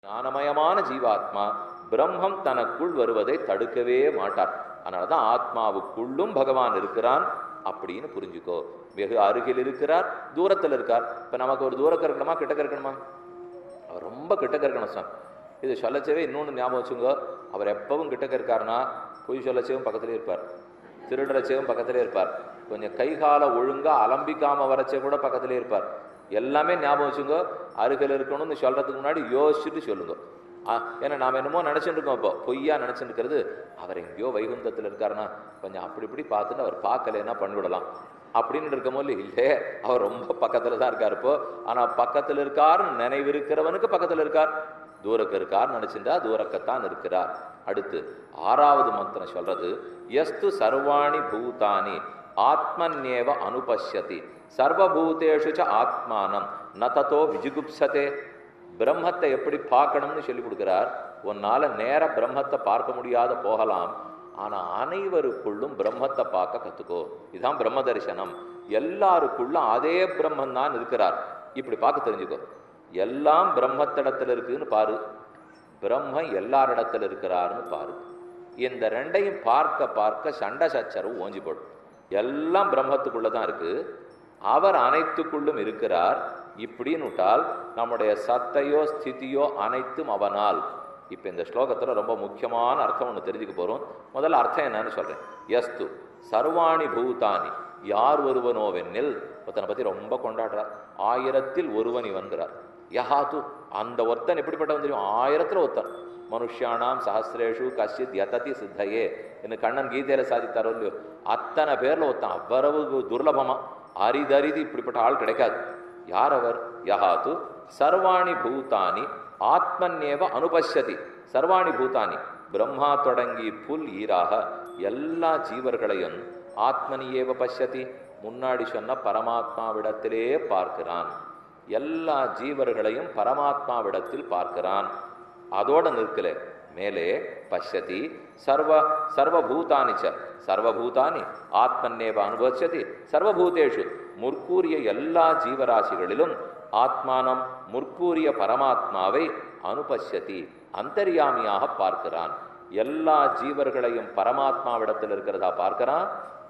ஞானமயமான ஜீவாத்மா பிரம்மம் தனக்குள் வருவதை தடுக்கவே மாட்டார். அதனாலதான் ஆத்மாவுக்குள்ளும் பகவான் இருக்கிறான் அப்படின்னு புரிஞ்சுக்கோ. வெகு அருகில் இருக்கிறார், தூரத்தில் இருக்கார். இப்ப நமக்கு ஒரு தூரக்க இருக்கணுமா கிட்டக்க இருக்கணுமா? அவர் ரொம்ப கிட்டக்க இருக்கணும் சார். இது சொல்லச்சவே இன்னொன்று ஞாபகம் வச்சுங்க. அவர் எப்பவும் கிட்டக்க இருக்காருன்னா பொய் சொல்லச்சவும் பக்கத்திலே இருப்பார், திருடுறச்சவும் பக்கத்திலே இருப்பார், கொஞ்சம் கை கால ஒழுங்கா அலம்பிக்காம வரச்சே கூட பக்கத்திலே இருப்பார். எல்லாமே ஞாபகம் வச்சுங்க. அருகில் இருக்கணும்னு சொல்றதுக்கு முன்னாடி யோசிச்சுட்டு சொல்லுங்க. ஏன்னா நாம் என்னமோ நினைச்சுட்டு இருக்கோம். இப்போ பொய்யா நினைச்சுட்டு இருக்கிறது அவர் எங்கேயோ வைகுந்தத்தில் இருக்காருன்னா கொஞ்சம் அப்படி இப்படி பார்த்துட்டு அவர் பார்க்கலன்னா பண்ணிவிடலாம் அப்படின்னு இருக்கமோ இல்லையே. அவர் ரொம்ப பக்கத்துல தான் இருக்கார் இப்போ. ஆனா பக்கத்தில் இருக்காருன்னு நினைவு இருக்கிறவனுக்கு பக்கத்தில் இருக்கார், தூரக்க இருக்கார் நினைச்சுட்டா தூரக்கத்தான் இருக்கிறார். அடுத்து 6வது மந்திரம் சொல்றது, யஸ்து சர்வாணி பூதானி ஆத்மன்யேவ அனுபஷ்யதி சர்வபூதேஷு ச ஆத்மானம் ந ததோ விஜிகுப்சதே. பிரம்மத்தை எப்படி பார்க்கணும்னு சொல்லி கொடுக்கிறார். உன்னால நேர பிரம்மத்தை பார்க்க முடியாத போகலாம், ஆனா அனைவருக்குள்ளும் பிரம்மத்தை பார்க்க கத்துக்கோ. இதுதான் பிரம்ம தரிசனம். எல்லாருக்குள்ளும் அதே பிரம்மன் தான் இருக்கிறார், இப்படி பார்க்க தெரிஞ்சுக்கோ. எல்லாம் பிரம்மத்திடத்துல இருக்குன்னு பாரு, பிரம்ம எல்லாரிடத்துல இருக்கிறாருன்னு பாரு. இந்த ரெண்டையும் பார்க்க பார்க்க சண்டை சச்சரவு ஓஞ்சி போடும். எல்லாம் பிரம்மத்துக்குள்ளதான் இருக்கு, அவர் அனைத்துக்குள்ளும் இருக்கிறார் இப்படின்னு விட்டால் நம்முடைய சத்தையோ ஸ்திதியோ அனைத்தும் அவனால். இப்ப இந்த ஸ்லோகத்துல ரொம்ப முக்கியமான அர்த்தம் ஒன்று தெரிஞ்சுக்க போறோம். முதல்ல அர்த்தம் என்னன்னு சொல்றேன். யஸ்து சர்வாணி பூதானி, யார் ஒருவனோவென்னில், ஒருத்தனை பத்தி ரொம்ப கொண்டாடுறார். 1000ல் ஒருவன் இவன்கிறார். யஹாத்து, அந்த ஒருத்தன் எப்படிப்பட்டவன் தெரியும்? 1000ல் ஒருத்தன். மனுஷியானாம் சஹசிரேஷு கஷ்டித் யததி சித்தையே என்று கண்ணன் கீதையில சாதித்தாரோ இல்லையோ, அத்தனை பேர்ல ஒருத்தன். அவ்வளவு துர்லபமா, அரிதரிது இப்படிப்பட்ட ஆள் கிடைக்காது. யார் அவர்? யஹாத்து சர்வாணி பூதானி ஆத்மன்யேவ அனுபஷ்யதி. சர்வாணி பூதானி, பிரம்மா தொடங்கி புல் ஈராக எல்லா ஜீவர்களையும் ஆத்மனியேவ பஷ்யதி, முன்னாடி சொன்ன பரமாத்மாவிடத்திலே பார்க்கிறான். எல்லா ஜீவர்களையும் பரமாத்மாவிடத்தில் பார்க்கிறான். அதோட நிற்கல, மேலே பஷ்யதி சர்வபூதானி ச சர்வபூதானி ஆத்மன்னேவ அனுபவிச்சதி சர்வபூதேஷு, முற்கூறிய எல்லா ஜீவராசிகளிலும் ஆத்மானம் முற்கூறிய பரமாத்மாவை அனுபஷ்யதி அந்தர்யாமியாக பார்க்கிறான். எல்லா ஜீவர்களையும் பரமாத்மாவிடத்தில் இருக்கிறதா பார்க்கிறான்,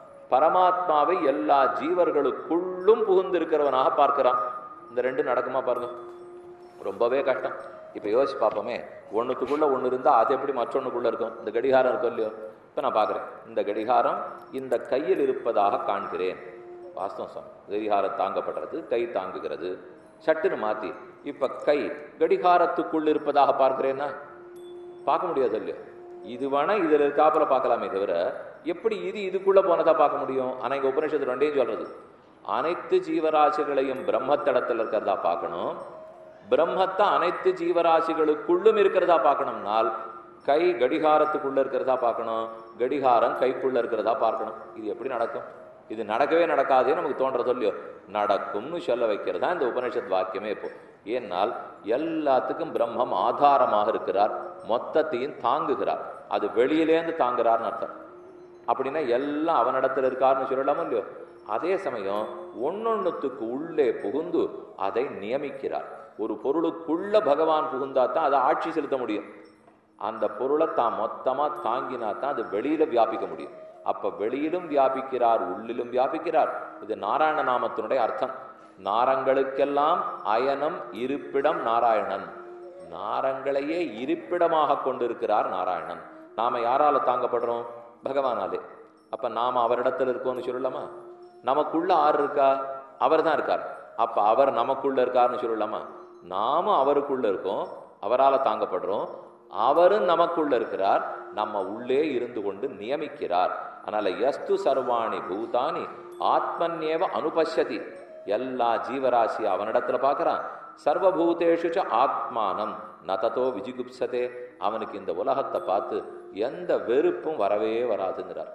பரமாத்மாவை எல்லா ஜீவர்களுக்குள்ளும் புகுந்து இருக்கிறவனாக பார்க்கிறான். இந்த ரெண்டு நடக்குமா பாருங்க, ரொம்பவே கஷ்டம். இப்போ யோசிச்சு பார்ப்போமே, ஒன்றுத்துக்குள்ள ஒன்று இருந்தால் அது எப்படி மற்றொன்றுக்குள்ள இருக்கும்? இந்த கடிகாரம் இருக்கும் இல்லையோ, இப்போ நான் பார்க்குறேன் இந்த கடிகாரம் இந்த கையில் இருப்பதாக காண்கிறேன். வாஸ்தவம் சொன்ன, கடிகாரம் தாங்கப்படுறது, கை தாங்குகிறது. சட்டுன்னு மாற்றி இப்போ கை கடிகாரத்துக்குள் இருப்பதாக பார்க்கிறேன்னா பார்க்க முடியாது இல்லையோ. இது வேணா இதில் இருக்காப்புல பார்க்கலாமே தவிர எப்படி இது இதுக்குள்ள போனதா பார்க்க முடியும்? ஆனால் இங்கே உபநிஷத்து ரெண்டையும் சொல்றது, அனைத்து ஜீவராசிகளையும் பிரம்மத்தடத்தில் இருக்கிறதா பார்க்கணும், பிரம்மத்தை அனைத்து ஜீவராசிகளுக்குள்ளும் இருக்கிறதா பார்க்கணும்னால் கை கடிகாரத்துக்குள்ள இருக்கிறதா பார்க்கணும், கடிகாரம் கைக்குள்ள இருக்கிறதா பார்க்கணும். இது எப்படி நடக்கும்? இது நடக்கவே நடக்காதே நமக்கு தோன்றது இல்லையோ. நடக்கும்னு சொல்ல வைக்கிறதா இந்த உபனிஷத் வாக்கியமே. இப்போ ஏன்னால் எல்லாத்துக்கும் பிரம்மம் ஆதாரமாக இருக்கிறார், மொத்தத்தையும் தாங்குகிறார். அது வெளியிலேருந்து தாங்குறார்னு அர்த்தம். அப்படின்னா எல்லாம் அவனிடத்தில் இருக்காருன்னு சொல்லலாமோ இல்லையோ. அதே சமயம் ஒன்னொன்னுத்துக்கு உள்ளே புகுந்து அதை நியமிக்கிறார். ஒரு பொருளுக்குள்ள பகவான் புகுந்தா தான் அதை ஆட்சி செலுத்த முடியும். அந்த பொருளை தான் மொத்தமா தாங்கினா தான் அது வெளியில வியாபிக்க முடியும். அப்ப வெளியிலும் வியாபிக்கிறார், உள்ளிலும் வியாபிக்கிறார். இது நாராயண நாமத்தினுடைய அர்த்தம். நாரங்களுக்கெல்லாம் அயனம் இருப்பிடம் நாராயணன். நாரங்களையே இருப்பிடமாக கொண்டிருக்கிறார் நாராயணன். நாம யாரால தாங்கப்படுறோம்? பகவானாலே. அப்ப நாம அவரிடத்துல இருக்கோம்னு சொல்லலாமா? நமக்குள்ள ஆறு இருக்கா? அவர் தான் இருக்கார். அப்ப அவர் நமக்குள்ள இருக்காருன்னு சொல்லலாமா? நாமும் அவருக்குள்ள இருக்கோம், அவரால் தாங்கப்படுறோம். அவரும் நமக்குள்ள இருக்கிறார், நம்ம உள்ளே இருந்து கொண்டு நியமிக்கிறார். அதனால யஸ்து சர்வாணி பூதானி ஆத்மன்யேவ அனுபஷ்யதி, எல்லா ஜீவராசி அவனிடத்துல பார்க்கிறான். சர்வபூதேஷு ச ஆத்மானம் ந ததோ விஜிகுப்சதே, அவனுக்கு இந்த உலகத்தை பார்த்து எந்த வெறுப்பும் வரவே வராதுங்கிறார்.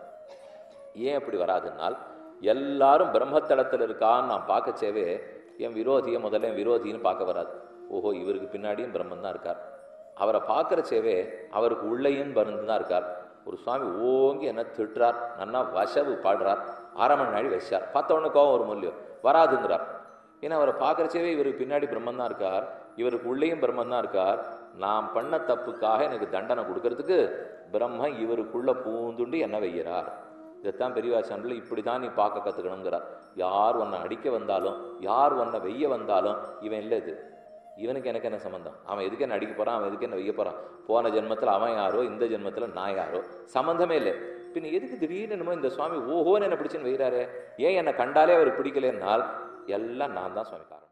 ஏன் அப்படி வராதுன்னால், எல்லாரும் பிரம்மத்தளத்தில் இருக்கான்னு நான் பார்க்கச்சேவே என் விரோதியை முதல்ல என் விரோதின்னு பார்க்க வராது. ஓஹோ, இவருக்கு பின்னாடியும் பிரம்மன் தான் இருக்கார். அவரை பார்க்குறச்சேவே அவருக்கு உள்ளேயும் பருந்து தான் இருக்கார். ஒரு சுவாமி ஓங்கி என்ன திட்டுறார், நன்னா வசவு பாடுறார், 1/2 மணி நாடி வச்சார், பார்த்தவொன்னு கோவம் ஒரு மூலியம் வராதுங்கிறார். ஏன்னா அவரை பார்க்குறச்சேவே இவருக்கு பின்னாடி பிரம்மன் தான் இருக்கார். இவருக்கு உள்ளேயும் பிரம்மன் தான் இருக்கார். நாம் பண்ண தப்புக்காக எனக்கு தண்டனை கொடுக்கறதுக்கு பிரம்மன் இவருக்குள்ள பூந்துண்டு என்ன வைக்கிறார். இதைத்தான் பெரியவாச்சான்ல இப்படி தான் நீ பார்க்க கற்றுக்கணுங்கிறார். யார் உன்னை அடிக்க வந்தாலும், யார் உன்னை வெய்ய வந்தாலும், இவன் இல்லை இது, இவனுக்கு எனக்கு என்ன சம்மந்தம், அவன் எதுக்கு என்ன அடிக்க போகிறான், அவன் எதுக்கு என்ன வெய்ய போகிறான், போன ஜென்மத்தில் அவன் யாரோ, இந்த ஜென்மத்தில் நான் யாரோ, சம்மந்தமே இல்லை. பின் எதுக்கு திடீர்னு என்னமோ இந்த சுவாமி ஓஹோன்னு என்ன பிடிச்சுன்னு வைகிறாரு, ஏன் என்னை கண்டாலே அவர் பிடிக்கலன்னால் எல்லாம் நான் தான் சுவாமி காரணம்.